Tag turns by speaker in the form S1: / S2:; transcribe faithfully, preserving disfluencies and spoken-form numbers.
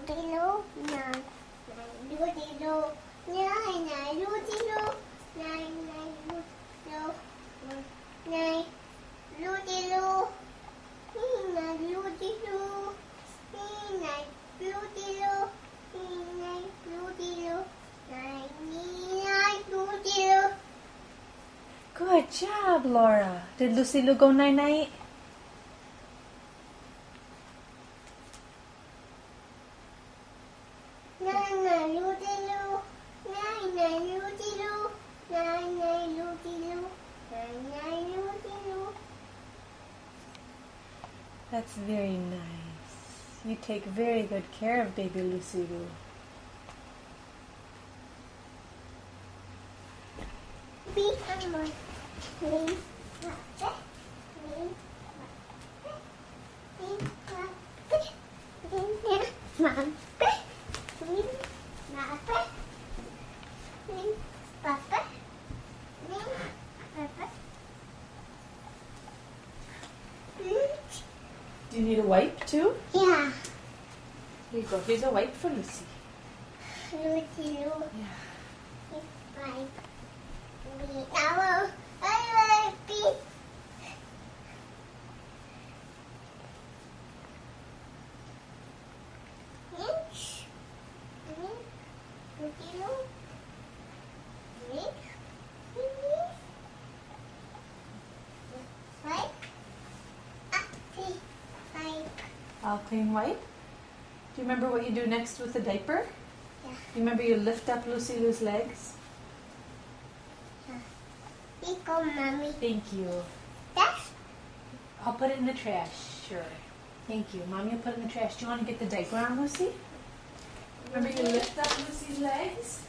S1: Lutilo, nine, nine, Lutilo, nine, nine, Lutilo, nine, nine, Lutilo, nine, Lutilo, nine, Lutilo, nine, Lutilo, nine, Lutilo, nine, nine, Lutilo.
S2: Good job, Laura. Did Lucilo go night-night?
S1: Nine, nine, Lutilo, nine, nine, Lutilo, nine, nine, Lutilo, nine, nine, Lutilo.
S2: That's very nice. You take very good care of baby Lucilo.
S1: Be humble. Be
S2: Do you need a wipe too?
S1: Yeah.
S2: Here you go. Here's a wipe for Lucy.
S1: Lutilo.
S2: Yeah.
S1: Bye. Now, I like it. Inch. Lutilo. Inch. Right. Up. Right.
S2: All clean wipe. Do you remember what you do next with the diaper?
S1: Yeah.
S2: You remember you lift up Lucilo's legs?
S1: Pico, mommy.
S2: Thank you.
S1: That's
S2: I'll put it in the trash. Sure. Thank you. Mommy will put it in the trash. Do you want to get the diaper on, Lucy? Remember you lift up Lucy's legs?